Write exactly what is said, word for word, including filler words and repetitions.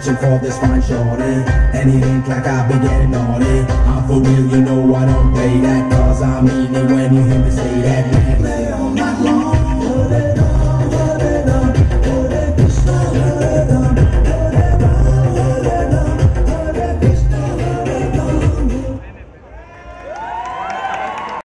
searching for this fine shorty, and it ain't like I've been getting naughty. I'm for real, you know I don't play that, cause I mean it when you hear me say that.